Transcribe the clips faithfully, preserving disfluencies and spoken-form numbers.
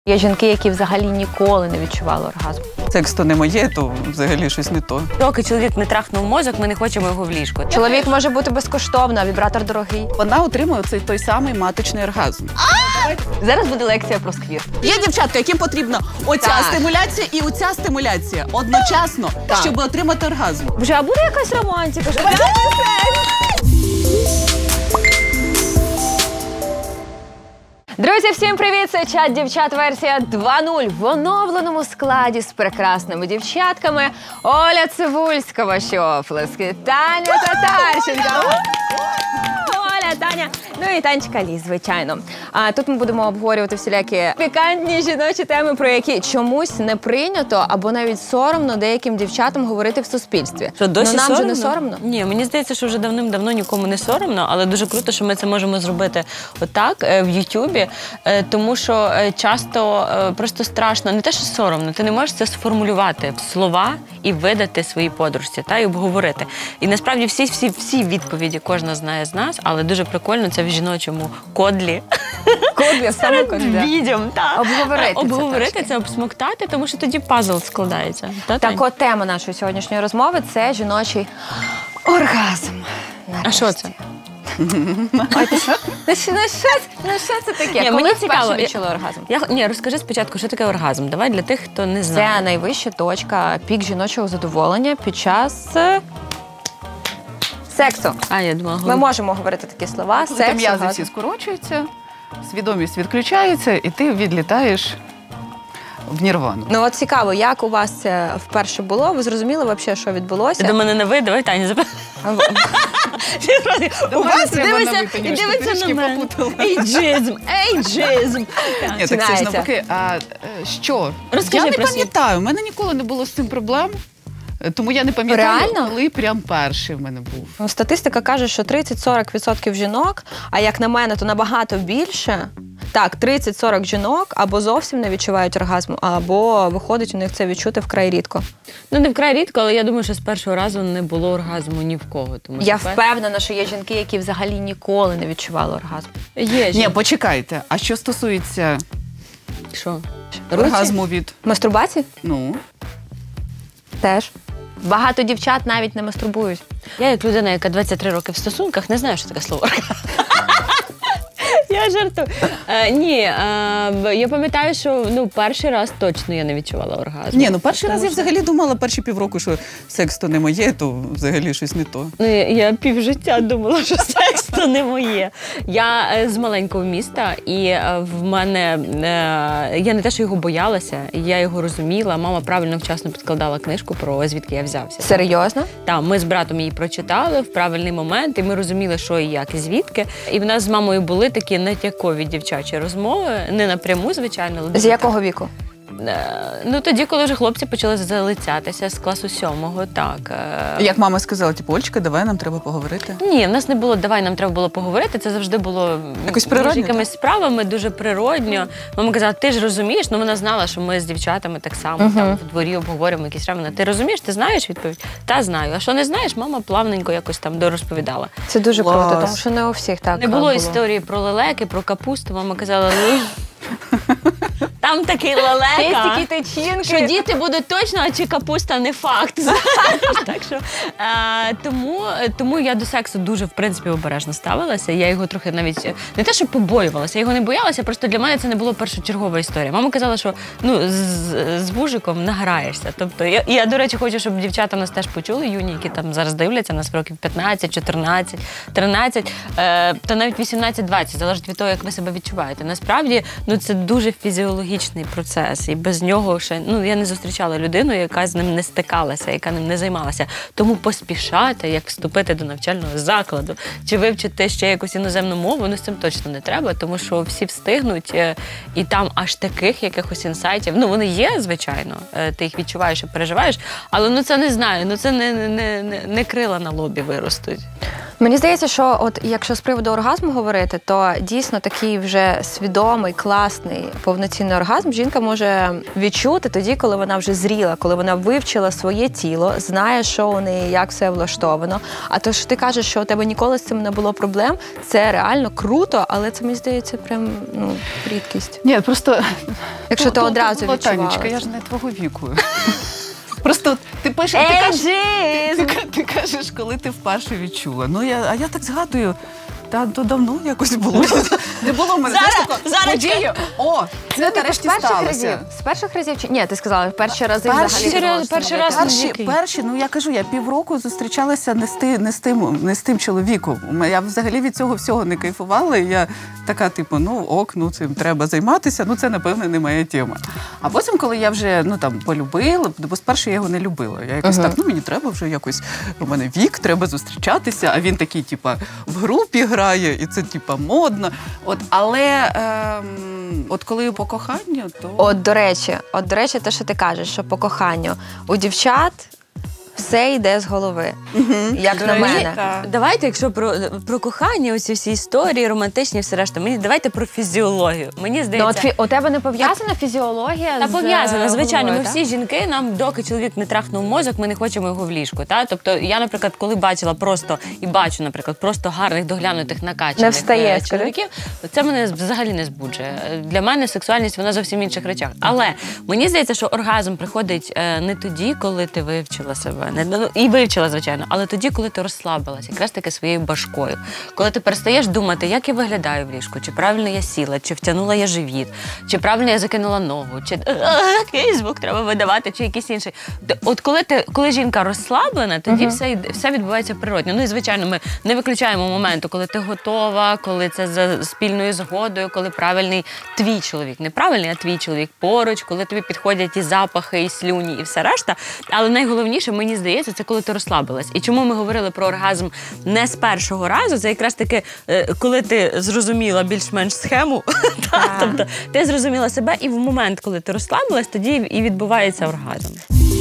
Є жінки, які взагалі ніколи не відчували оргазм. Секс то не моє, то взагалі щось не то. Доки чоловік не трахнув мозок, ми не хочемо його в ліжко. Чоловік може бути безкоштовно, а вібратор дорогий. Вона отримує цей той самий маточний оргазм. Зараз буде лекція про сквір. Є дівчатка, яким потрібна оця Так. стимуляція і оця стимуляція одночасно, Так. щоб отримати оргазм. Вже, а буде якась романтика? Друзі, всім привіт! Це чат дівчат версія два нуль в оновленому складі з прекрасними дівчатками. Оля Цивульська, ваші оплески, Таня Татарченко. Оля, Таня, ну і Танечка Лі, звичайно. А тут ми будемо обговорювати всілякі пікантні жіночі теми, про які чомусь не прийнято або навіть соромно деяким дівчатам говорити в суспільстві. Що, досі ну, нам соромно? же не соромно? Ні, мені здається, що вже давним-давно нікому не соромно, але дуже круто, що ми це можемо зробити отак, е, в Ютубі, е, тому що е, часто е, просто страшно, не те, що соромно, ти не можеш це сформулювати в слова і видати своїй подружці, та, і обговорити. І насправді всі, всі, всі відповіді кожна знає з нас, але дуже прикольно це в жіночому кодлі. Кодлі, саме кодлі. Відьом, так. Обговорити це Обговорити трошки. це, обсмоктати, тому що тоді пазл складається. Та, Тань? Так, от тема нашої сьогоднішньої розмови – це жіночий оргазм. А що це? Ой, ти що? Ну, що, ну, що, ну, що це таке? Ні, Коли мені вперше цікаво. відчули оргазм? Я, ні, розкажи спочатку, що таке оргазм. Давай для тих, хто не знає. Це найвища точка, пік жіночого задоволення під час е, сексу. А, я думала, Ми можемо говорити такі слова. Коли Секс, м'язи оргазм. всі скорочуються, свідомість відключається, і ти відлітаєш в нірвану. Ну от цікаво, як у вас це вперше було? Ви зрозуміли взагалі, що відбулося? Ти до мене не ви, давай Таня запитай. У вас дивиться і дивиться на мене. Ейджизм, ейджизм. Ні, так це ж Починається. навпаки. А е, що? Розкажи я не про свій. пам'ятаю, у мене ніколи не було з цим проблем, е, тому я не пам'ятаю, Реально? коли прям перший в мене був. Ну, статистика каже, що тридцять-сорок відсотків жінок, а як на мене, то набагато більше. Так, тридцять-сорок жінок або зовсім не відчувають оргазму, або виходить у них це відчути вкрай рідко. Ну, не вкрай рідко, але я думаю, що з першого разу не було оргазму ні в кого. Тому Я що пер- впевнена, що є жінки, які взагалі ніколи не відчували оргазм. Є Ні, жінки. почекайте. А що стосується Що? оргазму від, Мастурбації? ну, Теж. Багато дівчат навіть не мастурбують. Я, як людина, яка двадцять три роки в стосунках, не знаю, що таке слово оргазм. Я жартую. Е, ні, е, я пам'ятаю, що ну, перший раз точно я не відчувала оргазму. ні, ну перший раз я Тому що- взагалі думала перші півроку, що секс то не моє, то взагалі щось не то. Ну, я, я півжиття думала, що секс то не моє. Я е, з маленького міста, і е, в мене е, я не те, що його боялася, я його розуміла. Мама правильно вчасно підкладала книжку про звідки я взявся. Серйозно? Так, ми з братом її прочитали в правильний момент, і ми розуміли, що і як, і звідки. І в нас з мамою були такі натякові дівчачі розмови, не напряму, звичайно. але З дуже якого віку? Е, Ну, тоді, коли вже хлопці почали залицятися з класу сьомого, так. е. Як мама сказала, типу, Олечка, давай нам треба поговорити. Ні, в нас не було «давай, нам треба було поговорити», це завжди було Якось між природньо, якимись справами, дуже природньо. Мама казала, ти ж розумієш, ну вона знала, що ми з дівчатами так само Мгм. там в дворі обговорюємо якісь справи. Вона, ти розумієш, ти знаєш відповідь? Та знаю. А що не знаєш, мама плавненько якось там дорозповідала. Це дуже Клас. круто, тому що не у всіх так Не було, було. історії про лелеки, про капусту. Мама казала, ну, там такий лелека. Є такі течінки. Що діти будуть точно, а чи капуста не факт. Так що, е, тому, тому я до сексу дуже, в принципі, обережно ставилася. Я його трохи навіть, не те, що побоювалася, я його не боялася, просто для мене це не було першочергова історія. Мама казала, що ну, з, з вужиком награєшся. Тобто, я, я, до речі, хочу, щоб дівчата нас теж почули, юні, які там зараз дивляться, нас років п'ятнадцять, чотирнадцять, тринадцять, е, та навіть вісімнадцять-двадцять, залежить від того, як ви себе відчуваєте. Насправді, ну, це дуже фізіологічний процес, і без нього ще, ну, я не зустрічала людину, яка з ним не стикалася, яка ним не займалася. Тому поспішати, як вступити до навчального закладу, чи вивчити ще якусь іноземну мову, ну, з цим точно не треба, тому що всі встигнуть, е, і там аж таких якихось інсайтів, ну, вони є, звичайно, е, ти їх відчуваєш і переживаєш, але, ну, це не знаю, ну, це не, не, не, не крила на лобі виростуть. Мені здається, що от якщо з приводу оргазму говорити, то дійсно такий вже свідомий, класний, повноцінний оргазм жінка може відчути тоді, коли вона вже зріла, коли вона вивчила своє тіло, знає, що у неї, як все влаштовано. А то, що ти кажеш, що у тебе ніколи з цим не було проблем, це реально круто, але це, мені здається, прям, ну, рідкість. Ні, просто... Якщо ти то- одразу то було, відчувала Танечка, я це. ж не твого віку. Просто ти пишеш, ти кажеш, ти, ка- ти кажеш, коли ти вперше відчула. Ну, я, а я так згадую, та то давно якось було. Не було в мене Зараз, знаєш, такої зараз, події. О, це нарешті З перших разів? сталося. З перших разів чи ні? Ти сказала, перші рази Перші, взагалі. серйозно, не перший можеш раз собі не таке. Перші, Який? перші, ну я кажу, я півроку зустрічалася не з, ти, не з, тим, не з тим чоловіком. Я взагалі від цього всього не кайфувала. І я така, типу, ну ок, ну цим треба займатися, ну це, напевно, не моя тема. А потім, коли я вже ну, там, полюбила, бо спершу я його не любила. Я якось Ага. так, ну мені треба вже якось, у мене вік, треба зустрічатися, а він такий, типа, в групі грає, і це, типа, модно. От, але ем, от коли по коханню, то... От, до речі, от, до речі, те, що ти кажеш, що по коханню у дівчат все йде з голови, як До на речі, мене. так. Давайте, якщо про, про кохання, оці всі історії, романтичні, все решта, мені давайте про фізіологію. Мені Ну, здається, от фі- у тебе не пов'язана фізіологія та з пов'язана, е, звичайно. Ми головою, всі жінки, нам доки чоловік не трахнув мозок, ми не хочемо його в ліжку. Та? Тобто я, наприклад, коли бачила просто і бачу, наприклад, просто гарних, доглянутих, накачаних Не встає, е, скажи. чоловіків, це мене взагалі не збуджує. Для мене сексуальність вона зовсім в інших речах. Але мені здається, що оргазм приходить е, не тоді, коли ти вивчила себе, не ну, і вивчила, звичайно, але тоді, коли ти розслабилась, якраз таки своєю башкою. Коли ти перестаєш думати, як я виглядаю в ліжку, чи правильно я сіла, чи втягнула я живіт, чи правильно я закинула ногу, чи «Е, який звук треба видавати, чи якийсь інший. Т- От коли ти, коли жінка розслаблена, тоді все, йде- все відбувається природньо. Ну і звичайно, ми не виключаємо моменту, коли ти готова, коли це за спільною згодою, коли правильний твій чоловік, не правильний, а твій чоловік поруч, коли тобі підходять і запахи, і слюні, і все решта. Але найголовніше, мені здається, це коли ти розслабилась. І чому ми говорили про оргазм не з першого разу, це якраз таки, е, коли ти зрозуміла більш-менш схему, та, тобто ти зрозуміла себе, і в момент, коли ти розслабилась, тоді і відбувається оргазм.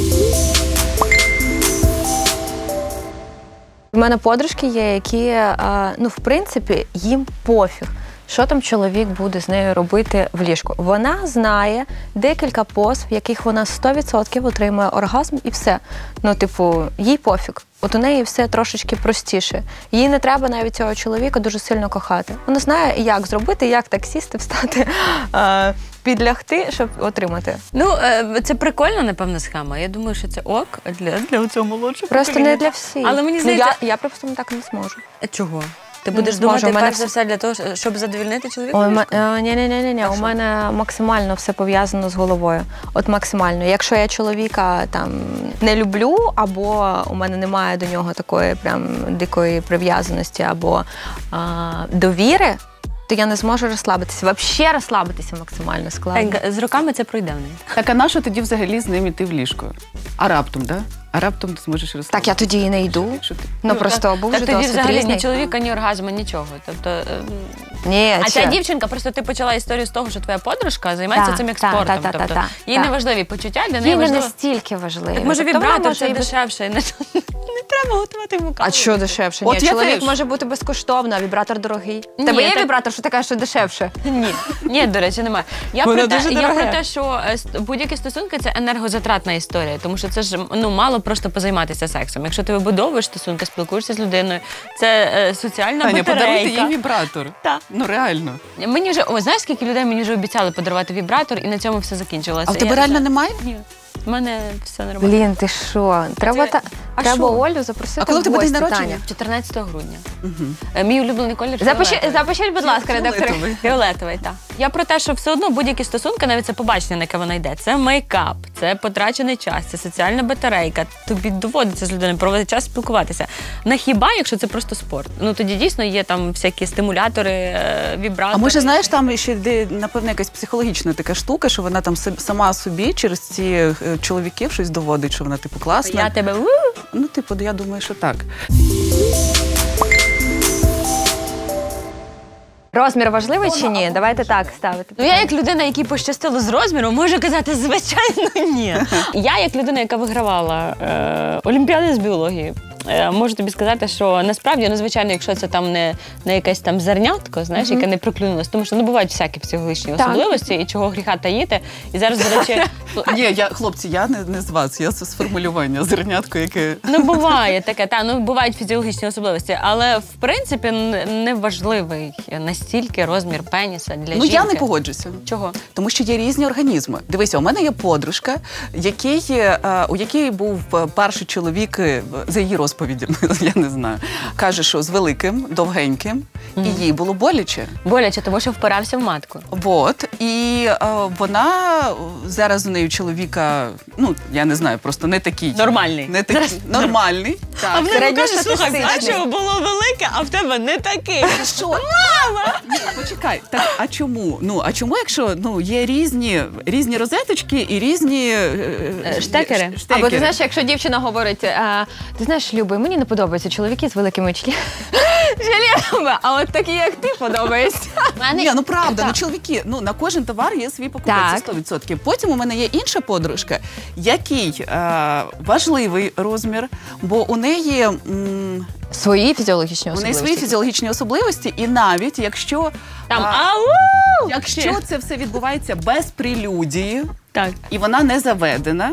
У мене подружки є, які, е, ну, в принципі, їм пофіг, що там чоловік буде з нею робити в ліжку. Вона знає декілька поз, в яких вона сто відсотків отримує оргазм, і все. Ну, типу, їй пофіг. От у неї все трошечки простіше. Їй не треба навіть цього чоловіка дуже сильно кохати. Вона знає, як зробити, як так сісти, встати, е, підлягти, щоб отримати. Ну, е, це прикольна, напевно, схема. Я думаю, що це ок для, для цього молодшого Просто покоління. не для всіх. Але мені Ну, здається... я, я припустимо, так не зможу. Чого? Ти Не будеш зможу, думати у мене перш за все- все для того, щоб задовільнити чоловіка? Ой, в ма- ліжку? е, ні, ні, ні, ні, ні. У мене максимально все пов'язано з головою. От максимально. Якщо я чоловіка там не люблю, або у мене немає до нього такої прям дикої прив'язаності, або а, довіри, то я не зможу розслабитися. Взагалі розслабитися максимально складно. Танька, з роками це пройде в неї. Так, а на що тоді взагалі з ним іти в ліжко? А раптом, да? А раптом ти зможеш розслабитися? Так, я тоді і не йду. Що ти? Ну, просто був Так вже тоді досвід взагалі різний. ні чоловіка, ні оргазму, нічого. Тобто, ем, Ні, а ще. ця дівчинка, просто ти почала історію з того, що твоя подружка займається Так, цим як так, спортом. так, так, тобто, так, їй так. не важливі почуття, для Їй неї не важливо. настільки важливо. Так може Тобто вона вібратор може це і без- дешевше, і не, не треба готувати йому каву. А що дешевше? От Ні, я чоловік теж. може бути безкоштовно, а вібратор дорогий. Ні, Тебе є так- вібратор, що ти кажеш, що дешевше? Ні, ні, до речі, немає. Я Воно про те, дуже я дороге. про те, що е, ст- будь-які стосунки це енергозатратна історія, тому що це ж ну мало просто позайматися сексом. Якщо ти вибудовуєш стосунки, спілкуєшся з людиною, це е, соціальна Таня, подаруйте батарейка. їй вібратор. Так. Ну реально. Мені вже о, знаєш, скільки людей мені вже обіцяли подарувати вібратор, і на цьому все закінчилося. А в тебе Я реально вже- немає? Ні. В мене все нормально. Блін, ти що? Треба, це- та... А Треба що? Олю запросити А коли в тебе гості, день народження? Таня. чотирнадцятого грудня. Угу. Е, Мій улюблений колір Запишіть, фіолетовий. запишіть, будь ласка, редактори. Фіолетовий. Фіолетовий, так. Я про те, що все одно будь-які стосунки, навіть це побачення, на яке вона йде, це мейкап, це потрачений час, це соціальна батарейка. Тобі доводиться з людиною проводити час спілкуватися. На хіба, якщо це просто спорт? Ну тоді дійсно є там всякі стимулятори, е, вібратори. А може, знаєш, там ще йде, напевно, якась психологічна така штука, що вона там сам- сама собі через ці е, чоловіків щось доводить, що вона типу класна. Я тебе у, Ну, типу, я думаю, що так. Розмір важливий чи ні? Давайте так ставити. Ну, я як людина, якій пощастило з розміром, можу казати, звичайно, ні. Я як людина, яка вигравала е, олімпіади з біології, е, можу тобі сказати, що насправді, ну, звичайно, якщо це там не, не якесь там зернятко, знаєш, mm-hmm. яке не проклюнулося, тому що ну, бувають всякі психологічні так. особливості, і чого гріха таїти. І зараз, до речі... Ні, я, хлопці, я не, не з вас, я з формулювання, зернятко, яке... Ну, буває таке, та, ну, бувають фізіологічні особливості, але, в принципі, не важливий настільки розмір пеніса для ну, жінки. Ну, я не погоджуся. Чого? Тому що є різні організми. Дивися, у мене є подружка, який, у якій був перший чоловік, за її розповідями, я не знаю, каже, що з великим, довгеньким, mm. і їй було боляче. Боляче, тому що впирався в матку. Вот. І е, вона, зараз у неї чоловіка, ну, я не знаю, просто не такий. Нормальний. Не такий. Зараз... Нормальний. Так. А в мене каже, слухай, а що було велике, а в тебе не такий. Що? Мама! Ні, почекай. Так, а чому? Ну, а чому, якщо, ну, є різні, різні розеточки і різні е, штекери. штекери? Або ти знаєш, якщо дівчина говорить, а, ти знаєш, Люби, мені не подобаються чоловіки з великими членами, а от такі, як ти, подобається. Ні, ну правда, ну чоловіки, ну на кожен товар є свій покупець, сто відсотків. Потім у мене є інша подружка, який е, важливий розмір, бо у неї... М, свої фізіологічні особливості. У неї свої фізіологічні особливості, і навіть якщо... Там, а, ау! якщо це все відбувається без прелюдії, так. і вона не заведена,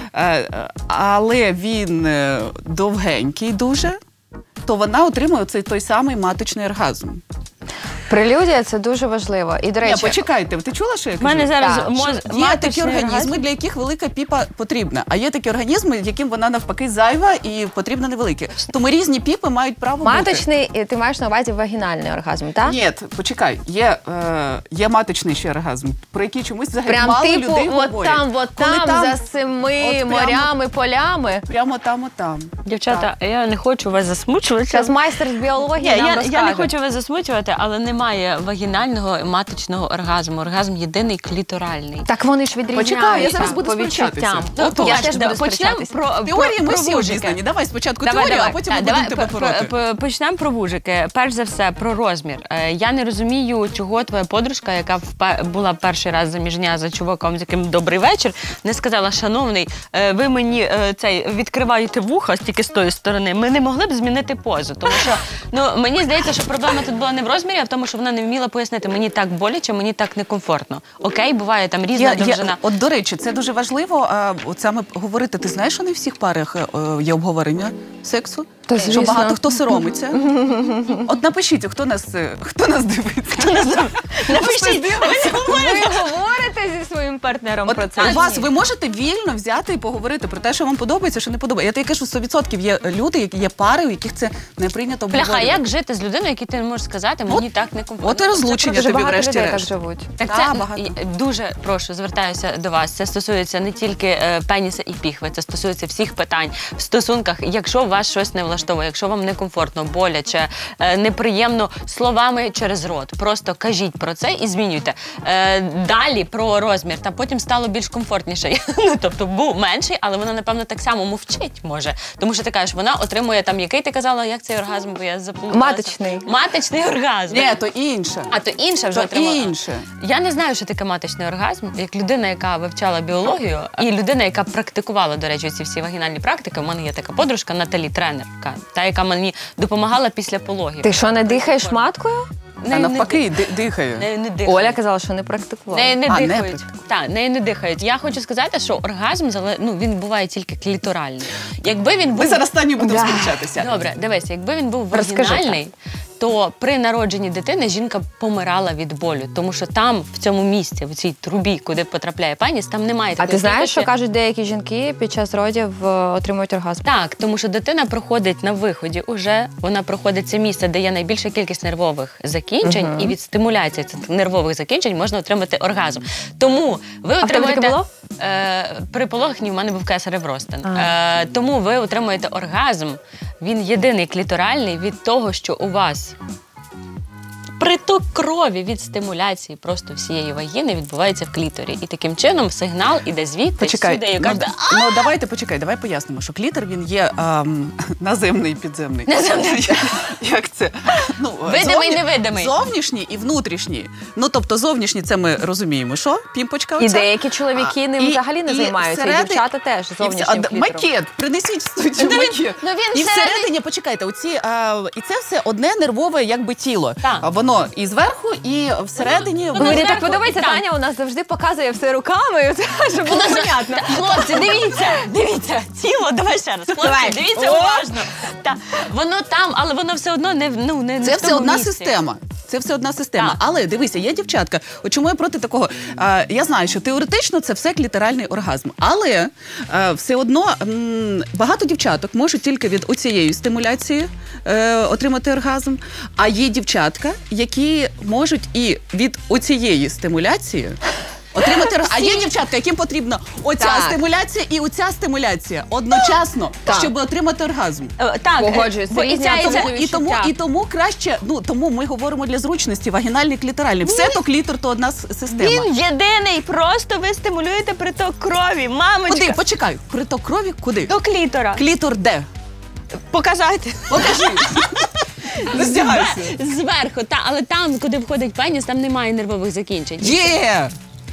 е, але він довгенький дуже, то вона отримує цей той самий маточний оргазм. Прелюдія – це дуже важливо. І, до речі... Ні, почекайте, ти чула, що я кажу? У мене зараз Так. моз... Є такі організми, для яких велика піпа потрібна, а є такі організми, яким вона навпаки зайва і потрібна невелика. Тому різні піпи мають право маточний, бути. ти маєш на увазі вагінальний оргазм, так? Ні, почекай, є, е, є маточний ще оргазм, про який чомусь взагалі прям мало типу, людей от говорять. там, от Коли там, там, за семи от прямо- морями, полями. Прямо там, от там. Дівчата, я не хочу вас засмучувати. Зараз майстер з біології Ні, нам я, розкаже. я не хочу вас засмучувати, але немає вагінального маточного оргазму. Оргазм єдиний кліторальний. Так вони ж відрізняються. Почекай, я зараз буду по відчуттям. сперечатися. Отож. Я теж буду Почнемо сперечатися. про, Теорії про, ми про всі вужики. обізнані. Давай спочатку Давай, теорію, давай. а потім А, ми давай будемо тебе п- пороти. п- Почнемо про вужики. Перш за все, про розмір. Е, Я не розумію, чого твоя подружка, яка впе- була перший раз заміжня за чуваком, з яким добрий вечір, не сказала, шановний, е, ви мені е, цей відкриваєте вуха тільки з тої сторони. Ми не могли б змінити позу. Тому що, ну, мені здається, що проблема тут була не в розмірі, а в тому, що вона не вміла пояснити, мені так боляче, мені так некомфортно. Окей, буває там різна Я, довжина. я, от, до речі, це дуже важливо, а, от саме говорити. Ти знаєш, що не в всіх парах е, є обговорення сексу? Та, Що звісно. багато хто соромиться. От напишіть, хто нас, е, хто нас дивиться. Хто нас Напишіть, Ви говорите зі своїм партнером От про у це? вас ви можете вільно взяти і поговорити про те, що вам подобається, що не подобається. Я тобі кажу, сто відсотків є люди, які є пари, у яких це не прийнято обговорювати. Бляха, як жити з людиною, якій ти не можеш сказати, мені От- так некомфортно. От і розлучення Дуже тобі багато людей так врешті-решт. живуть. Так Та, це багато. і- дуже прошу, звертаюся до вас. Це стосується не тільки е, пеніса і піхви, це стосується всіх питань в стосунках. Якщо вас щось не влаштовує, якщо вам некомфортно, боляче, е, неприємно словами через рот, просто кажіть про це і змінюйте. Е, далі про розмір, та потім стало більш комфортніше. Ну тобто був менший, але вона напевно так само мовчить може, тому що ти кажеш, вона отримує там, який ти казала, як цей оргазм, бо я заплуталася. Маточний. Маточний оргазм. Ні, то інше. А то інше вже То отримала. інше. Я не знаю, що таке маточний оргазм. Як людина, яка вивчала біологію, і людина, яка практикувала, до речі, ці всі вагінальні практики. У мене є така подружка Наталі, тренерка, та, яка мені допомагала після пологів. Ти що, не дихаєш маткою? А навпаки, ди- дихає. Не, не дихають. Оля казала, що не практикувала. Не, не А, не дихають. практикують. Так, не, не дихають. Я хочу сказати, що оргазм зале- ну, він буває тільки кліторальний. Якби він був... Ми зараз Таню будемо Да. сперечатися. Добре, дивись, якби він був Розкажи, вагінальний, то при народженні дитини жінка помирала від болю, тому що там, в цьому місці, в цій трубі, куди потрапляє пеніс, там немає А такої ти знаєш, кількості- що кажуть деякі жінки під час родів е, отримують оргазм? Так, тому що дитина проходить на виході уже, вона проходить це місце, де є найбільша кількість нервових закінчень, і від стимуляції цих нервових закінчень можна отримати оргазм. Тому ви в тебе отримуєте... таке було? Е, при пологах ні, в мене був кесарев розтин. А. Е, тому ви отримуєте оргазм, він єдиний кліторальний від того, що у вас приток крові від стимуляції просто всієї вагіни відбувається в кліторі. І таким чином сигнал іде звідти Почекай, сюди. І ну, каже, ну давайте почекай, давай пояснимо, що клітор він є ем, наземний і підземний. Наземний. Як це? Ну, Видимий, невидимий. Зовнішній і внутрішній. Ну, тобто зовнішній, це ми розуміємо, що? Пімпочка оця. І деякі чоловіки ним І- взагалі не і займаються, і всередині- дівчата теж і вся- зовнішнім а, клітором. Макет, принесіть в студію макет. ну він і всередині- всередині, почекайте, оці, а, і це все одне нервове якби тіло. Так. А воно і зверху, і всередині. Ну, воно- Мені зверху так подобається, і там. Таня у нас завжди показує все руками, щоб було понятно. Хлопці, дивіться, дивіться, тіло, давай ще раз. Хлопці, Давай. дивіться О! уважно. Та, воно там, але воно все одно не, в- ну, не, не Це в все тому одна місці. система. Це все одна система. Так. Але дивися, є дівчатка. От чому я проти такого? А, я знаю, що теоретично це все кліторальний оргазм. Але а, все одно м, багато дівчаток можуть тільки від оцієї стимуляції е, отримати оргазм. А є дівчатка, які можуть і від оцієї стимуляції. Отримати оргазм. А є дівчатка, яким потрібна оця Так. стимуляція і оця стимуляція одночасно, Так. щоб отримати оргазм. Е, Так, Погоджуюсь, бо це і різні ця, і атоми. ця- Тому, і, тому, відчуття. і тому краще, ну тому ми говоримо для зручності, вагінальний, кліторальний. Все то клітор, то одна с- система. Він єдиний, просто ви стимулюєте приток крові. Мамочка, Куди? Почекай, приток крові куди? до клітора. Клітор де? Показати. Покажи. Роздягайся. Зверху, та, але там, куди входить пеніс, там немає нервових закінчень. Є!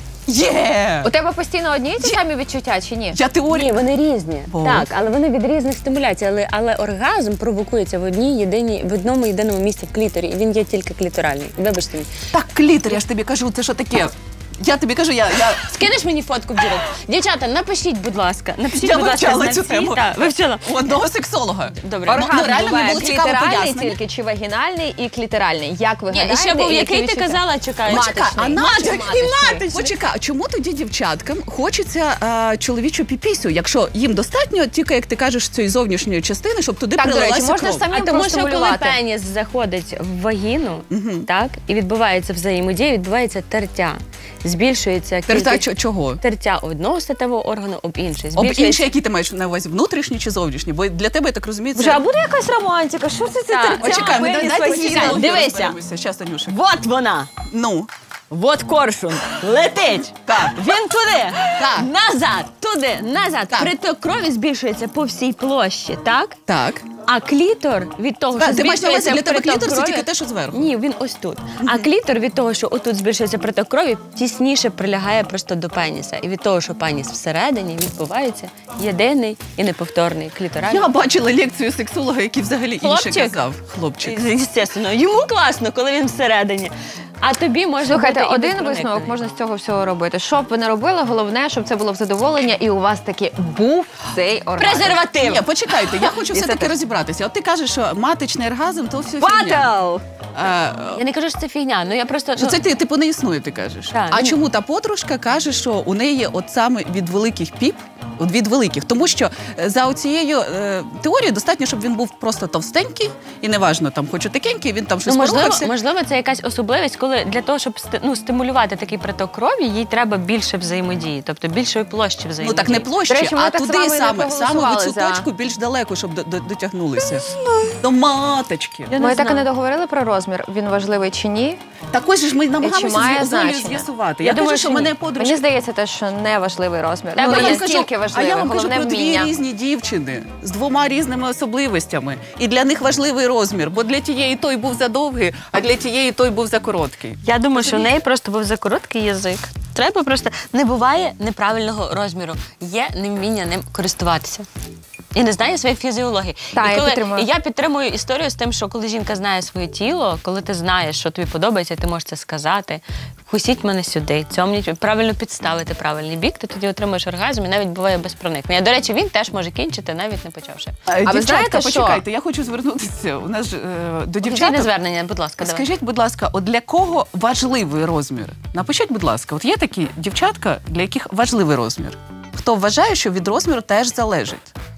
Є! У тебе постійно одні й ті самі відчуття чи ні? Я теорію. Ні, вони різні. О. Так, але вони від різних стимуляцій. Але, але оргазм провокується в одній єдиній, в одному єдиному місці в кліторі. І він є тільки кліторальний. Вибачте мені. Так, клітор, я ж тобі кажу, це що таке? Я тобі кажу, я, я, Скинеш мені фотку в дірект? Дівчата, напишіть, будь ласка. Напишіть, я будь ласка, вивчала цю знавці. тему Так, вивчила. у одного сексолога. Добре. Ну, Оргазм ну, реально мені буває було цікаво кліторальний пояснення. тільки, чи вагінальний і кліторальний. Як ви Ні, і гадаєте? ще був, і який ти відчуття? казала, чекай. Маточний. А на- Маточний. і маточний. Почекай, а чому тоді дівчаткам хочеться а, чоловічу піпісю, якщо їм достатньо тільки, як ти кажеш, цієї зовнішньої частини, щоб туди Так, до речі, прилилася можна ж кров? самі А тому, що коли простимулювати. пеніс заходить в вагіну, так, і відбувається взаємодія, відбувається тертя. Збільшується Тертя кількість... чо- чого? Тертя одного статевого органу об інший. Об Збільшується... інші, які ти маєш на увазі, внутрішні чи зовнішні? Бо для тебе, я так розумію, це... Вже, а буде якась романтика? Що це це Так. тертя? Почекай, ми Пеніс, дайте вагіна. фізіологію Дивися. розберемося. Щас, Танюша. Вот вона! Ну, Вот коршун летить. Так. Він туди. Так. Назад. Туди. Назад. Так. Приток крові збільшується по всій площі, так? так. А клітор від того, Так, що ти маєш на увазі, збільшується для тебе приток клітор це крові... тільки те, що зверху. Ні, він ось тут. А клітор від того, що отут збільшується приток крові, тісніше прилягає просто до пеніса. І від того, що пеніс всередині, відбувається єдиний і неповторний кліторальний. Я бачила лекцію сексолога, який взагалі інше Хлопчик? казав. Хлопчик. Звісно, йому класно, коли він всередині. А тобі може Слухайте, бути і один безпроникний. висновок можна з цього всього робити. Що б ви не робили, головне, щоб це було в задоволення і у вас таки був цей оргазм. Презерватив. Ні, почекайте, я хочу І це все-таки теж. розібратися. От ти кажеш, що маточний оргазм, то все фігня. Батл! А, Я не кажу, що це фігня, ну я просто... Що ну, це ти, типу, не існує, ти кажеш. Так. А чому та подружка каже, що у неї от саме від великих піп, от від великих, тому що е, за оцією е, теорією достатньо, щоб він був просто товстенький, і неважно, там, хоч отакенький, він там щось Ну, можливо, порухався. можливо, це якась особливість, коли для того, щоб сти- ну, стимулювати такий приток крові, їй треба більше взаємодії, тобто більшої площі Ну взаємодії. так не площі, До речі, ми а так з туди вами не саме, саме в проголосували цю за- точку більш далеко, щоб до- до- дотягнулися. До маточки. Я не Ми так і знаю. не договорили про розмір. Він важливий чи ні? Також ж ми намагаємося має з Олею значення? з'ясувати. Я Я, думаю, кажу, що що мене ні. подружка... Мені здається, те, що не важливий розмір. Та Ну, я не вам настільки а важливий, я вам кажу головне про дві вміння. різні дівчини з двома різними особливостями. І для них важливий розмір, бо для тієї той був задовгий, а для тієї той був закороткий. Я думаю, що в неї просто був за короткий язик. Треба просто... Не буває неправильного розміру. Є невміння ним користуватися. І не знає своєї фізіології. Так, і, я коли, підтримую. і я підтримую історію з тим, що коли жінка знає своє тіло, коли ти знаєш, що тобі подобається, ти можеш це сказати. Вкусіть мене сюди, цьомніть, правильно підставити правильний бік, ти тоді отримуєш оргазм і навіть буває без проникнення. До речі, він теж може кінчити, навіть не почавши. А ви ви знаєте, що- почекайте, я хочу звернутися. У нас ж, е, до Офіційне дівчаток. звернення, будь ласка, давай. Скажіть, будь ласка, от для кого важливий розмір? Напишіть, будь ласка, от є такі дівчатка, для яких важливий розмір. Хто вважає, що від розміру теж залежить?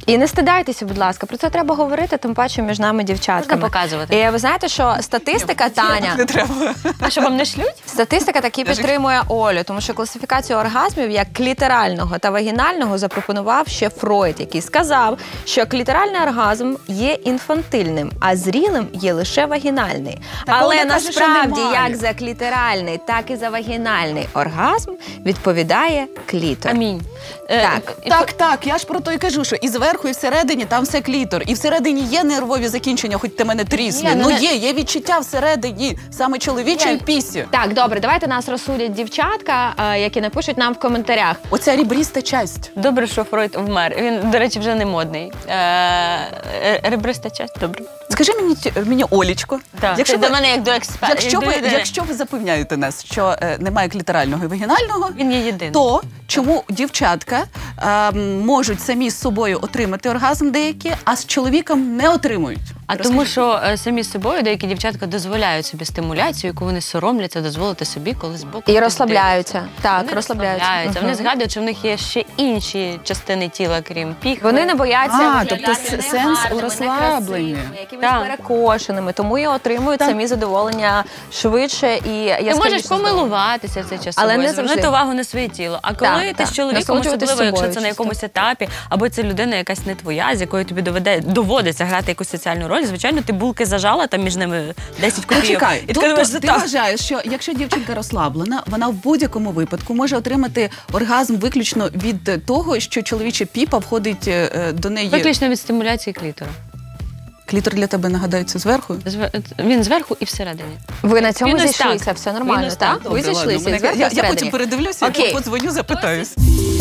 І не стидайтеся, будь ласка, про це треба говорити, тим паче між нами дівчатками. Можна показувати. І ви знаєте, що статистика, Таня, Не треба. А що, вам не шлють? статистика таки підтримує Олю, тому що класифікацію оргазмів як клітерального та вагінального запропонував ще Фройд, який сказав, що клітеральний оргазм є інфантильним, а зрілим є лише вагінальний. Так, Але Оля каже, що насправді немає. як за клітеральний, так і за вагінальний оргазм відповідає клітор. Амінь. Так. Е, Так, так, я ж про то і кажу, що і зверху, і всередині там все клітор. І всередині є нервові закінчення, хоч ти мене трісни. Ні, Ну не- є, є відчуття всередині, саме чоловічої Є. пісі. Так, добре, давайте нас розсудять дівчатка, е, які напишуть нам в коментарях. Оця ребриста часть. Добре, що Фройд вмер. Він, до речі, вже не модний. Е, е, ребриста часть, добре. Скажи мені, ті- мені Олічко, Так. якщо Ти ви, до мене як до експерта. якщо, ви, якщо ви запевняєте нас, що е, немає кліторального і вагінального, Він є єдиний. то чому дівчатка е, можуть самі з собою отримати оргазм деякі, а з чоловіком не отримують? А Розкажи. тому, що е, самі з собою деякі дівчатка дозволяють собі стимуляцію, яку вони соромляться дозволити собі, коли збоку. І хтось розслабляються. дивиться. Так, Вони розслабляються. розслабляються. Вони Мгм. згадують, що в них є ще інші частини тіла, крім піхви. Вони не бояться А, виглядати тобто с- негарними, сенс у розслабленні. некрасивими, якимись Так. перекошеними, тому і отримують Так. самі задоволення швидше і Ти яскравіше. можеш помилуватися в цей час Але собою, не звернути завжди. увагу на своє тіло. А коли Так, ти так. з чоловіком, Насолоджуватись особливо, якщо собою це на чисто. якомусь етапі, або це людина якась не твоя, з якою тобі доведе, доводиться грати якусь соціальну роль, звичайно, ти булки зажала, там між ними десять копійок. Почекай, І ти тобто думаєш, ти так. вважаєш, що якщо дівчинка розслаблена, вона в будь-якому випадку може отримати оргазм виключно від того, що чоловіча піпа входить е, до неї. Виключно від стимуляції клітора. Клітор для тебе нагадається зверху? Зве- Він зверху і всередині. Ви на цьому Він ось зійшлися, так. все Він нормально, ось так? так. Ви Добре, ладно, зійшлися, мене- і зверху, я, і я потім всередині. передивлюся, Окей. я подзвоню, запитаюсь.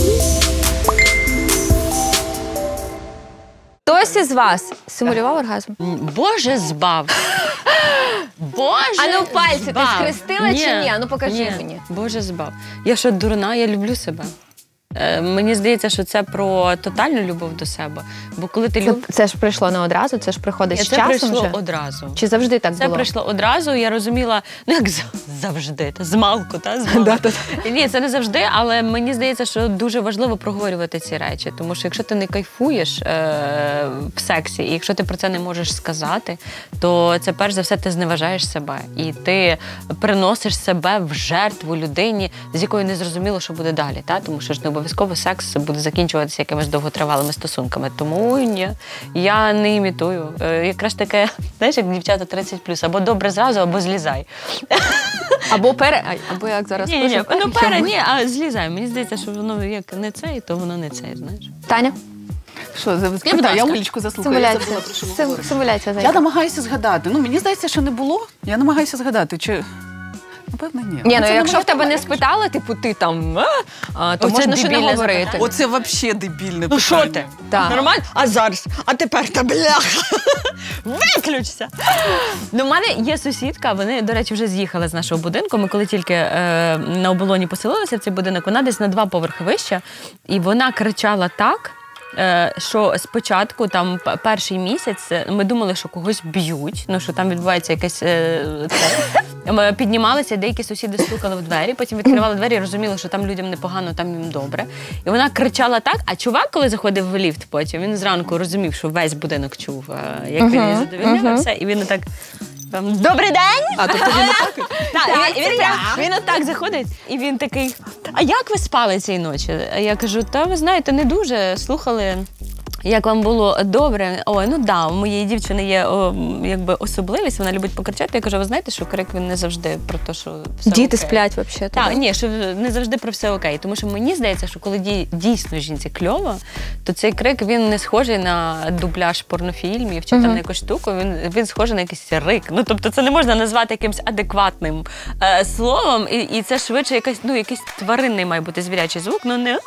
Хтось із вас симулював оргазм? Боже, збав. Боже, А ну, пальці ти збав. схрестила чи ні? А ну, покажи мені. Боже, збав. Я що, дурна, я люблю себе. Е, мені здається, що це про тотальну любов до себе. Бо коли ти Це, любиш, це ж прийшло не одразу, це ж приходить з це часом прийшло вже? одразу. Чи завжди так Це було? прийшло одразу, я розуміла, ну як з- завжди, та з малку, та з малку. Ні, це не завжди, але мені здається, що дуже важливо проговорювати ці речі, тому що якщо ти не кайфуєш е- в сексі, і якщо ти про це не можеш сказати, то це перш за все ти зневажаєш себе, і ти приносиш себе в жертву людині, з якою не зрозуміло, що буде далі, та? Тому що ж не обов'язково секс буде закінчуватися якимись довготривалими стосунками. Тому ні, я не імітую. Е, Якраз таке, знаєш, як дівчата тридцять плюс, або добре зразу, або злізай. Або пере... Ай, або як зараз Ні, ні, ні, пишуть. ну пере, ні, а злізай. Мені здається, що воно як не цей, то воно не цей, знаєш. Таня? Що, за- будь спитай, я ласка. Олічку заслухаю. Я забула, Симуляція. про що ви Сим- говорите. Симуляція, Я зайка. намагаюся згадати. Ну, мені здається, що не було. Я намагаюся згадати, чи... Напевно, ні. Ні, ну Це якщо моя в тебе не тема. спитали, типу ти там, а, а, то Оце можна ще не дебільне говорити. запитання. Оце взагалі дебільне Ну що питання. ти? Так. Нормально? А зараз? А тепер та бляха. Виключся. Ну, в мене є сусідка, вони, до речі, вже з'їхали з нашого будинку. Ми коли тільки е, на оболоні поселилися в цей будинок, вона десь на два поверхи вища, і вона кричала так. е, Що спочатку, там п- перший місяць, е, ми думали, що когось б'ють, ну що там відбувається якесь е, це. Ми піднімалися, деякі сусіди стукали в двері, потім відкривали двері і розуміли, що там людям непогано, там їм добре. І вона кричала так, а чувак, коли заходив в ліфт потім, він зранку розумів, що весь будинок чув, е, як він її задовольнився, і він отак. там, Добрий день! А, тобто він отак? Так, він, він, прям, він отак заходить, і він такий: а як ви спали цієї ночі? А я кажу, та ви знаєте, не дуже. Слухали, як вам було добре. Ой, ну да, у моєї дівчини є о, якби особливість, вона любить покричати. Я кажу, ви знаєте, що крик він не завжди про те, що все Діти окей. сплять взагалі. Так, ні, що не завжди про все окей. Тому що мені здається, що коли дій- дійсно жінці кльово, то цей крик він не схожий на дубляж порнофільмів чи там на якусь штуку, він, він схожий на якийсь рик. Ну, тобто це не можна назвати якимось адекватним е, словом, і, і це швидше якась, ну, якийсь тваринний має бути звірячий звук, ну не.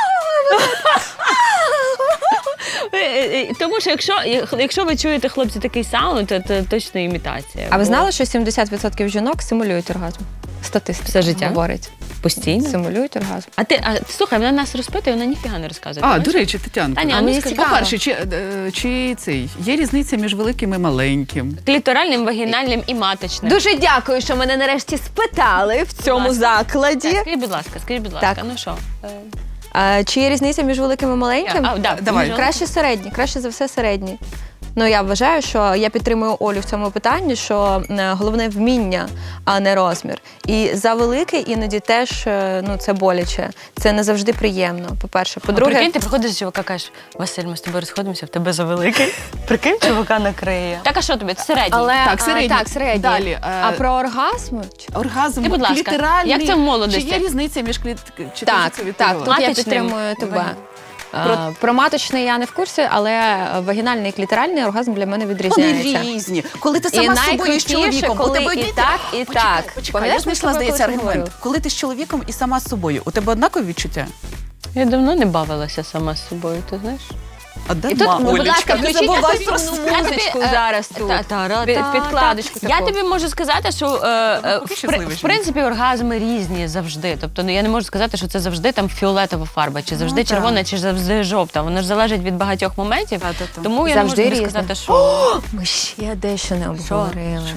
Тому що якщо, якщо ви чуєте, хлопці, такий саунд, то це точно імітація. А ви Бо знали, що сімдесят відсотків жінок симулюють оргазм? Статистика Все життя? говорить. постійно? Симулюють оргазм. А ти, а, слухай, вона нас розпитує, вона ніфіга не розказує. А, Знаєш? до речі, Тетянка. Таня, а а ну мені скажи. цікаво. По-перше, чи, е, чи цей, є різниця між великим і маленьким? Кліторальним, вагінальним і маточним. Дуже дякую, що мене нарешті спитали в цьому ласка. закладі. Так, скажіть, будь ласка, скажіть, будь ласка, Так. ну що? е, А, чи є різниця між великим і маленьким? А, да, Давай. між- Краще середній, краще за все середній. Ну, я вважаю, що я підтримую Олю в цьому питанні, що е, головне вміння, а не розмір. І за великий іноді теж, е, ну, це боляче. Це не завжди приємно, по-перше. А По-друге, прикинь, ти приходиш до чувака, кажеш, Василь, ми з тобою розходимося, в тебе завеликий. Прикинь, чувака накриє. Так, а що тобі? Це середній. але, Так, а, середній. так, середній. Далі, е, А про оргазм? Оргазм Ти, будь ласка, клітеральний. як це в молодості? Чи є різниця між кліт... чи Так, теж це від так, того? тут я Маточним? підтримую тебе. Про- А, Про маточний я не в курсі, але вагінальний і клітеральний оргазм для мене Вони відрізняється. різні. Коли ти І сама з собою і з найкрутіше, чоловіком, коли у тебе і одні- так, і Почекай, так. Почекай, я Пам'ятаєш, знайшла, ми з тобою здається, колись аргумент. говорили? Коли ти з чоловіком і сама з собою, у тебе однакові відчуття? Я давно не бавилася сама з собою, ти знаєш? А де І тут, ма, ну, будь ласка, Олечка, не включіть забувай якусь про сумну себе. музичку е, зараз тут. Під- підкладочку Я таку. тобі можу сказати, що е, е, поки в, щасливий при- в жінка. принципі оргазми різні завжди. Тобто ну, я не можу сказати, що це завжди там фіолетова фарба, чи завжди так. червона, чи завжди жовта. Воно ж залежить від багатьох моментів. Та-та-та. Тому я Завжди не можу тобі різне. сказати, що Ми ще дещо не обговорили.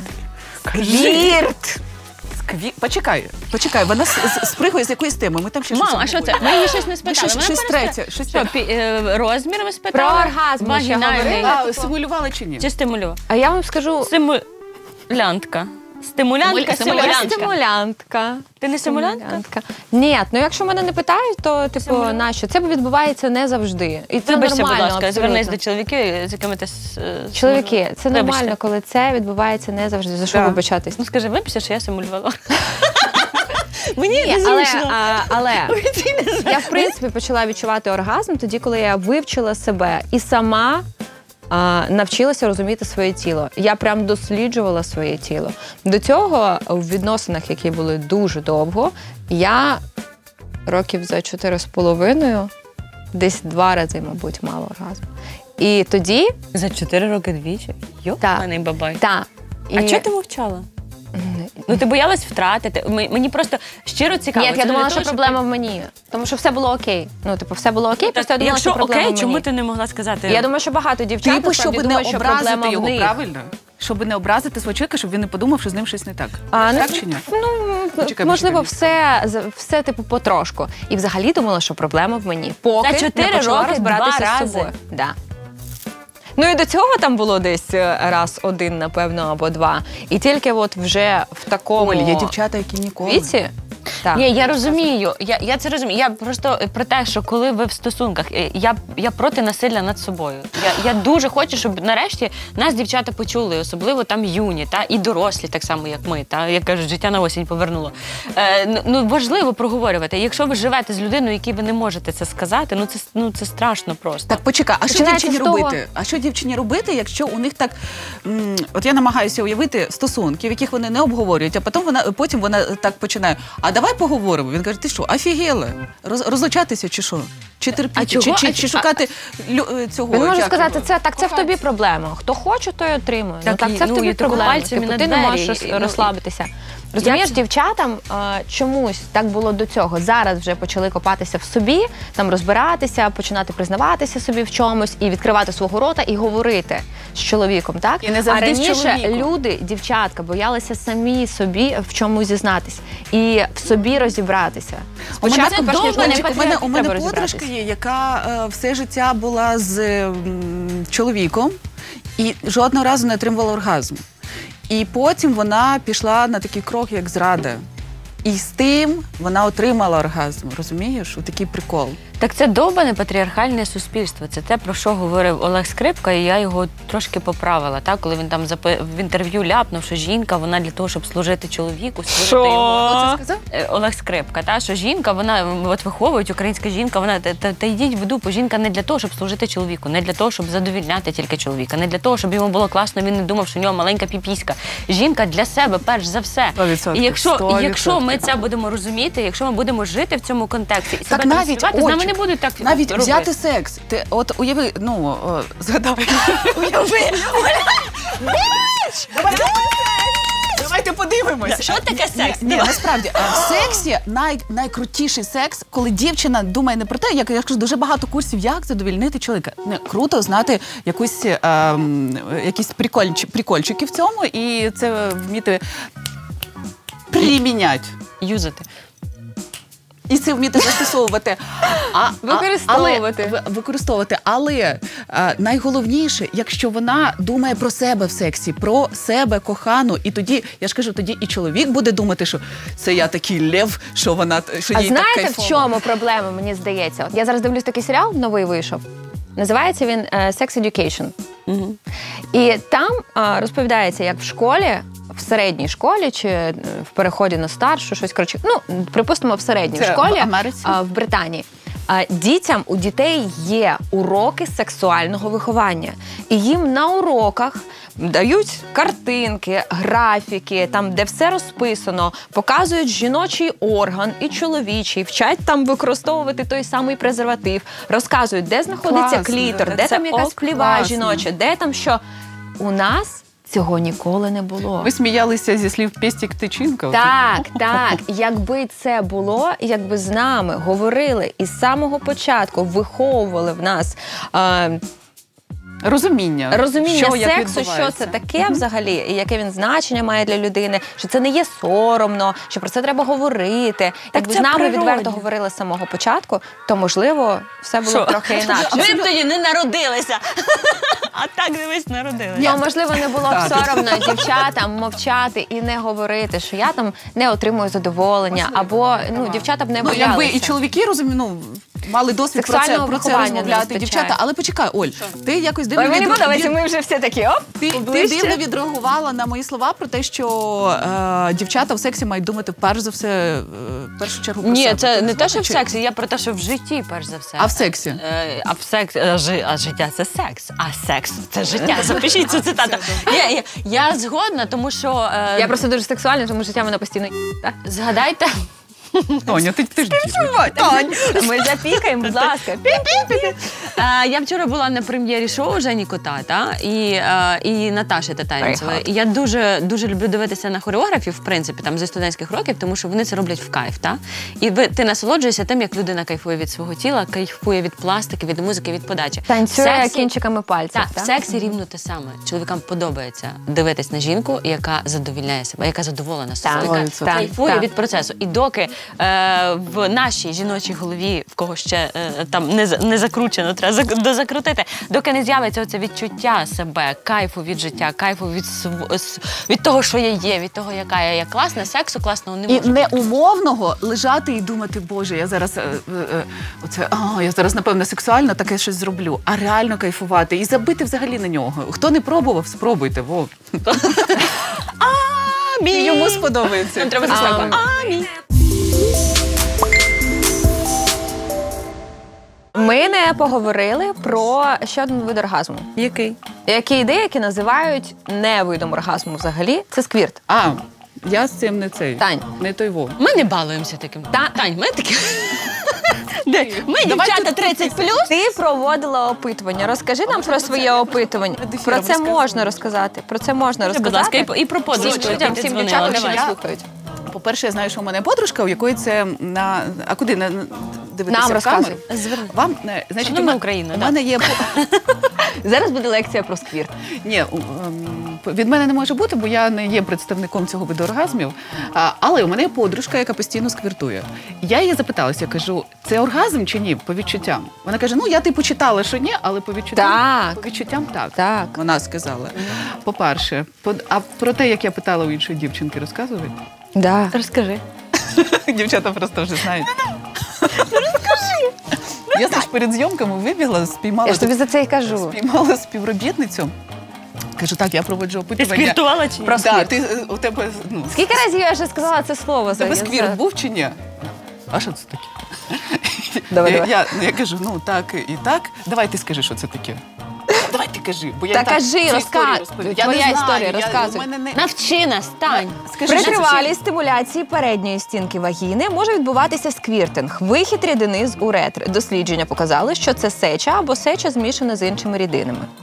Квірт! Кві... Почекай, почекай, вона з- з- спригує з якоїсь теми. Ми там ще Мам, щось а що це? обговорюємо. Ми її щось не спитали. щось- Вона щось просто- третє, щось Що, третє. пі- е, розмір ви спитали? Про оргазм ми ще Вагінальний. говорили. А, симулювали чи ні? Чи стимулю? А я вам скажу, Стимулянтка. Стимулянтка, Стимуля- стимулянтка. стимулянтка. Ти не стимулянтка? Ні, ну якщо мене не питають, то типу нащо? Це відбувається не завжди. І це Вибачте, нормально. будь ласка, звернись абсолютно. до чоловіків, з якими ти... с- е, Чоловіки, це Вибачте. нормально, коли це відбувається не завжди. За що Да. вибачатись? Ну скажи, вибачте, що я симулювала. Мені Ні, не але, зручно. а, але я в принципі почала відчувати оргазм тоді, коли я вивчила себе і сама а, навчилася розуміти своє тіло. Я прям досліджувала своє тіло. До цього в відносинах, які були дуже довго, я років за чотири з половиною десь два рази, мабуть, мала оргазм. І тоді, За чотири роки двічі? Йопаний бабай. та. А і- чого ти мовчала? Ну ти боялась втратити. М- Мені просто щиро цікаво. Ні, Це я не думала, для що того, проблема в мені. Тому що все було окей. Ну, типу, все було окей, просто я думала, Якщо що проблема окей, в чому мені. ти не могла сказати? Я думаю, що багато дівчат Типу, щоб насправді не думають, що образити проблема в його, них. правильно? Щоб не образити свого чоловіка, щоб він не подумав, що з ним щось не так. А, Так ну, чи ні? Ну, Почекай, можливо, почекай. все, з- все типу потрошку. І взагалі думала, що проблема в мені. Поки За чотири не почала роки розбиратися два з рази? собою. Да. Ну і до цього там було десь е, раз один, напевно, або два. І тільки от вже в такому Оль, є дівчата, які ніколи. віці. Так. Ні, я розумію. Я, я це розумію. Я просто про те, що коли ви в стосунках, е, я, я проти насилля над собою. Я, я дуже хочу, щоб нарешті нас дівчата почули, особливо там юні, та і дорослі, так само як ми. Та як кажуть, життя на осінь повернуло. Е, ну, ну важливо проговорювати. Якщо ви живете з людиною, якій ви не можете це сказати, ну це ну це страшно просто. Так, почекай, а що Починається дівчині з того- робити? А що дівчині робити, якщо у них так. м, От я намагаюся уявити стосунки, в яких вони не обговорюють, а потім вона потім вона так починає. А давай поговоримо. Він каже, ти що, офігела? Роз, розлучатися чи що? Чи терпіти? А чого? Чи, чи, А- чи шукати лю- цього? Він може як сказати, його? це так, це в тобі проблема. Хто хоче, той отримує. Так, ну так і- це в ну, тобі і таку проблема. пальцями Типу, на ти не двері, можеш і- ну, розслабитися. Розумієш, це- дівчатам е, чомусь так було до цього. Зараз вже почали копатися в собі, там розбиратися, починати признаватися собі в чомусь і відкривати свого рота і говорити з чоловіком. Так І не а завжди з раніше чоловіком. люди, дівчатка, боялися самі собі в чомусь зізнатись і в собі розібратися. У мене, Спочатку, перш ніж Олечка, вони у мене, у мене треба подружка розібратись. є, яка е, все життя була з м, чоловіком і жодного разу не отримувала оргазм. І потім вона пішла на такий крок, як зрада. І з тим вона отримала оргазм. Розумієш? У такий прикол. Так це довбане патріархальне суспільство. Це те, про що говорив Олег Скрипка, і я його трошки поправила. Так? Коли він там запи... в інтерв'ю ляпнув, що жінка, вона для того, щоб служити чоловіку, створити його. Хто це сказав? Е, Олег Скрипка, та, що жінка, вона от виховують, українська жінка, вона та, та, та йдіть в дупу. Жінка не для того, щоб служити чоловіку, не для того, щоб задовільняти тільки чоловіка, не для того, щоб йому було класно, він не думав, що у нього маленька піпіська. Жінка для себе, перш за все. сто відсотків, І якщо, сто і якщо ми відсотків. це будемо розуміти, якщо ми будемо жити в цьому контексті, і Так себе навіть, транслювати, з нами Ольчик, не будуть так навіть робити. взяти секс. Ти от уяви, ну, о, згадай. Уяви. Давайте, давайте подивимося. Що таке секс? Ні, насправді, а в сексі най, найкрутіший секс, коли дівчина думає не про те, як я кажу, дуже багато курсів, як задовільнити чоловіка. Не, круто знати якусь, ем, якісь прикольч, прикольчики в цьому і це вміти приміняти. Юзати. і це вміти застосовувати. А, Використовувати. Але, в- використовувати. Але а, найголовніше, якщо вона думає про себе в сексі, про себе кохану, і тоді, я ж кажу, тоді і чоловік буде думати, що це я такий лев, що вона, що А їй так знаєте, кайфово. в чому проблема, мені здається? От я зараз дивлюсь такий серіал, новий вийшов. Називається він е, Sex Education. Угу. І там е, розповідається, як в школі, в середній школі чи е, в переході на старшу, щось, коротше, ну, припустимо, в середній Це школі в Америці? е, в Британії. Е, Дітям, у дітей є уроки сексуального виховання. І їм на уроках дають картинки, графіки, там, де все розписано, показують жіночий орган і чоловічий, вчать там використовувати той самий презерватив, розказують, де знаходиться Класно, клітор, це де там якась ок, пліва класно. жіноча, де там що. У нас цього ніколи не було. Ви сміялися зі слів «пестик тичинка». Так, так. Якби це було, якби з нами говорили і з самого початку виховували в нас е, Розуміння. розуміння що, як сексу, що відбувається. це таке взагалі, і яке він значення має для людини, що це не є соромно, що про це треба говорити. Якби це з нами природньо. відверто говорили з самого початку, то, можливо, все було Що? б трохи інакше. Ми б тоді не народилися. А так, дивись, народилися. Ну, можливо, не було б Так. соромно дівчатам мовчати і не говорити, що я там не отримую задоволення, або ну, дівчата б не Ну, боялися. якби і чоловіки розумі, ну, мали досвід про це, Сексуального про це виховання не розмовляти. вистачає. Дівчата, але почекай, Оль, ти якось дивно, Ой, мені відре- подобається, від- ми вже всі такі, оп, ти, ти поближче. дивно відреагувала на мої слова про те, що е, дівчата в сексі мають думати перш за все, е, в першу чергу про Ні, себе. це Ти не те, що в чи- сексі, я про те, що в житті, перш за все. А в сексі? Е, А в секс, а, жи- а життя це секс, а секс це життя. Запишіть цю цитату. Я, я, я згодна, тому що е, Я просто дуже сексуальна, тому життя мене постійно так? згадайте. Тоня, ти, ти ж Тонь, ми запікаємо, будь ласка. Е, Я вчора була на прем'єрі шоу Жені Кота, та, і, е, і Наташі Татарінцевої. І я дуже, дуже люблю дивитися на хореографів, в принципі, там, зі студентських років, тому що вони це роблять в кайф. Та? І ви, ти насолоджуєшся тим, як людина кайфує від свого тіла, кайфує від пластики, від музики, від подачі. Танцює В сексі- кінчиками пальців. Так, так? в сексі рівно те саме. Чоловікам подобається дивитись на жінку, яка задовільняє себе, яка задоволена собою, Так, яка так, кайфує так. від процесу. І доки е, в нашій жіночій голові, в кого ще е, там не, за- не закручено, треба зак- дозакрутити, доки не з'явиться оце відчуття себе, кайфу від життя, кайфу від, св- с- від того, що я є, від того, яка я є класна, сексу класного не І може. неумовного лежати і думати, боже, я зараз е, е, е, оце, а, я зараз, напевно, сексуально таке щось зроблю, а реально кайфувати і забити взагалі на нього. Хто не пробував, спробуйте, во. І йому сподобається. Нам треба А, заставку. Ми не поговорили про ще один вид оргазму. Який? Який деякі називають не видом оргазму взагалі. Це сквірт. А, я з цим не цей. Тань. Не той во. Ми не балуємося таким. Та- Тань, ми такі. Де? Ми, Давай дівчата тут- тридцять плюс. Ти проводила опитування. Розкажи нам про своє опитування. Перед ефіром Про це розказуй. можна розказати. Про це можна Будь розказати. ласка, і, по- і про подружку, Всім яку людям, ти всім дзвонила. дівчатам, що Давай. нас слухають. По-перше, я знаю, що у мене подружка, у якої це на. А куди на на- дивитися Нам в розказуй. Зверни. Вам е, значить, Шановна у мене- Україна, у да. мене є по- Зараз буде лекція про сквірт. ні, у- ем, від мене не може бути, бо я не є представником цього виду оргазмів. А, але у мене є подружка, яка постійно сквіртує. Я її запиталася, я кажу, це оргазм чи ні? По відчуттям. Вона каже: ну я типу читала, що ні, але по відчуттям Так. по відчуттям так. Так. Вона сказала. По-перше, по- а про те, як я питала у іншої дівчинки, розказувати? Да. Розкажи. Дівчата просто вже знають. Розкажи. Я ж перед зйомками вибігла, спіймала, Я ж тобі за це і кажу. спіймала співробітницю. Кажу, так, я проводжу Ти опитування. сквіртувала чи ні? Про Да, сквірт. ти, е, у тебе, ну, Скільки разів я вже сказала це слово? у тебе за- сквірт за- був чи ні? А що це таке? Давай, я, давай. Я, ну, я кажу, ну так і так. Давай ти скажи, що це таке. Давай ти кажи, бо я Та так кажи, цю історію розказуй. розповідаю. Я Твоя не знаю, історія, я- розказуй. у мене не- Навчи нас, Тань. Скажи, При що це тривалій стимуляції передньої стінки вагіни може відбуватися сквіртинг, вихід рідини з уретри. Дослідження показали, що це сеча або сеча змішана з іншими рідинами.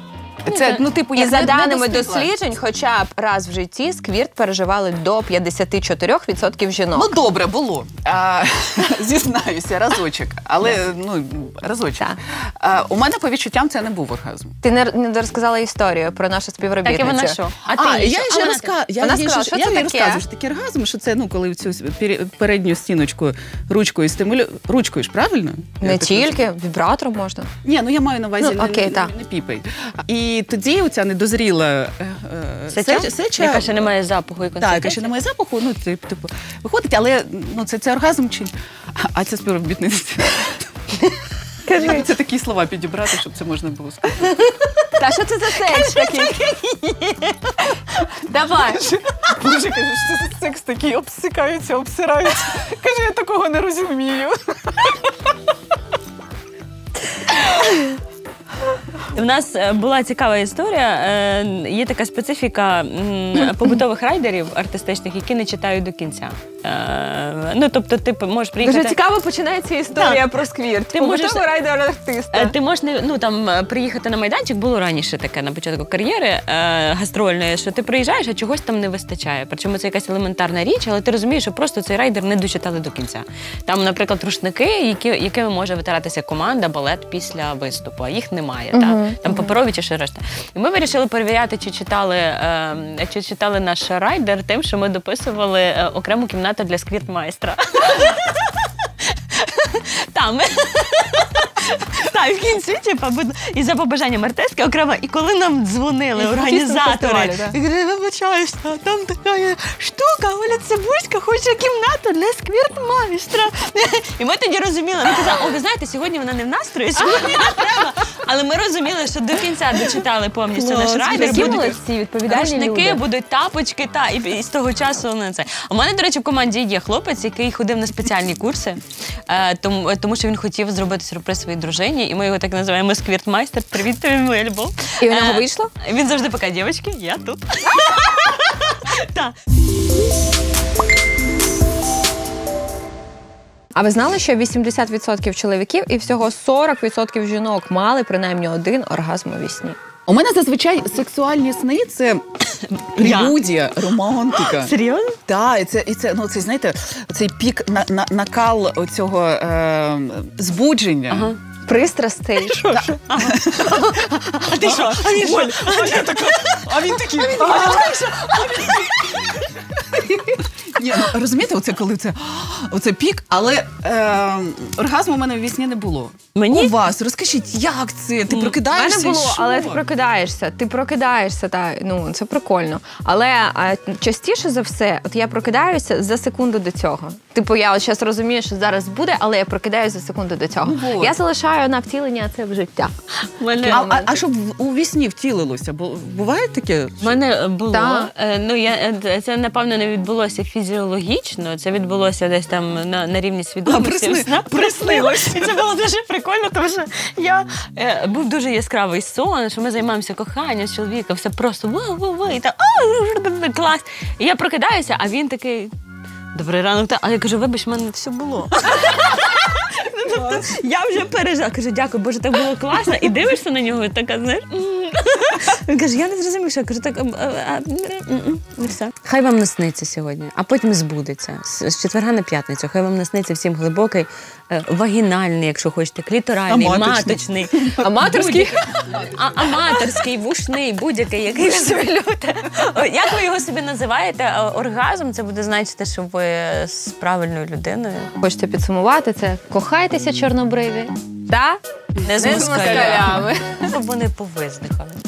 Це, ну, типу, І я за не- даними не достигла. досліджень, хоча б раз в житті сквірт переживали до п'ятдесят чотири відсотки жінок. Ну, добре, було. А, зізнаюся, разочок. Але, ну, разочок. Так. А, у мене, по відчуттям, це не був оргазм. Ти не, не розказала історію про нашу співробітницю. Так і вона що? А, ти а їй я що? вже А вона розказала. Я, Вона їй сказала, ж- що я це їй таке? розказую, що такий оргазм, що це, ну, коли цю пері- передню стіночку ручкою стимулю... Ручкою ж, правильно? Я Не так тільки, вібратором можна. Ні, ну я маю на увазі Ну, не, окей, не, так. не, не піпай. І тоді оця недозріла е, е, Сеча? сеч- сеча, Яка ще не має запаху і так, яка ще консистенції? не має запаху, ну, тип, типу, виходить, але ну, це, це оргазм чи... А це співробітниця. Кажи. Це такі слова підібрати, щоб це можна було сказати. Та що це за секс такий? Давай. Боже, каже, що це секс такий, обсикаються, обсираються. Каже, я такого не розумію. У нас е, була цікава історія. Е, Є така специфіка м, побутових райдерів артистичних, які не читають до кінця. Е, Ну, тобто, ти можеш приїхати... Дуже цікаво починається історія про сквірт. Ти можеш- Побутовий райдер артиста. Е, Ти можеш не ну там е, приїхати на майданчик, було раніше таке на початку кар'єри е, гастрольної, що ти приїжджаєш, а чогось там не вистачає. Причому це якась елементарна річ, але ти розумієш, що просто цей райдер не дочитали до кінця. Там, наприклад, рушники, які, якими може витиратися команда, балет після виступу, а їх немає. Та? Там паперові чи ще решта. І ми вирішили перевіряти, чи читали, е, чи читали наш райдер тим, що ми дописували е, окрему кімнату для сквіртмайстра. Там. Так, в кінці, типа, і за побажанням артистки окремо. І коли нам дзвонили І організатори, фестивалю, да. і говорили, вибачаюся, там така є штука, Оля Цибульська хоче кімнату для сквіртмайстра. І ми тоді розуміли, ми казали, о, ви знаєте, сьогодні вона не в настрої, сьогодні не треба. Але ми розуміли, що до кінця дочитали повністю наш райдер. Такі будуть молодці, відповідальні рушники, люди. будуть тапочки, та, і, і з того часу на це. У мене, до речі, в команді є хлопець, який ходив на спеціальні курси, е, тому, тому що він хотів зробити сюрприз своїй дружині, і ми його так називаємо сквіртмайстер. Привіт тобі, моя любов. І в нього Е, вийшло? Він завжди пока, дівчатки, я тут. Так. А ви знали, що вісімдесят відсотків чоловіків і всього сорок відсотків жінок мали принаймні один оргазм у вісні? У мене зазвичай сексуальні сни – це прелюдія, романтика. Серйозно? Так, і це, і це, ну, це, знаєте, цей пік, на, на, накал оцього е, збудження. Ага. Пристрастей. А ти що? А він що? А він такий. Ні, ну, розумієте, оце коли це оце пік, але е, оргазму у мене в вісні не було. Мені? У вас, розкажіть, як це? Ти У прокидаєшся? мене було, і що? але ти прокидаєшся, ти прокидаєшся, та, ну, це прикольно. Але а, частіше за все, от я прокидаюся за секунду до цього. Типу, я от зараз розумію, що зараз буде, але я прокидаюся за секунду до цього. Ну, вот. Я залишаю на втілення це в життя. Мене... А, а, а щоб в- у вісні втілилося? Бо буває таке? У мене було. Так. Е, Ну, я, е, це, напевно, не відбулося фізіологічно, це відбулося десь там на, на рівні свідомості. А, присни- Сна приснилось. І це було дуже прикольно, тому що я, е, був дуже яскравий сон, що ми займаємося коханням з чоловіком, все просто ву-ву-ву, і так, а, клас. І я прокидаюся, а він такий, добрий ранок, та. А я кажу, вибач, в мене все було. Ну, тобто, я вже пережила. Кажу, дякую, Боже, так було класно. І дивишся на нього, і така, знаєш. м. Він каже, я не зрозумів, що я кажу, так, а, а, м-м, і все. Хай вам насниться сьогодні, а потім збудеться. З з четверга на п'ятницю. Хай вам насниться всім глибокий, е, вагінальний, якщо хочете, кліторальний, Аматорський. маточний. Аматорський? А, аматорський, вушний, будь-який, який ви собі любите. О, як ви його собі називаєте? Е, Оргазм, це буде значити, що ви з правильною людиною. Хочете підсумувати це? Кохайтеся, чорнобриві. Та Не з не з москалями. москалями. Щоб вони повиздихали.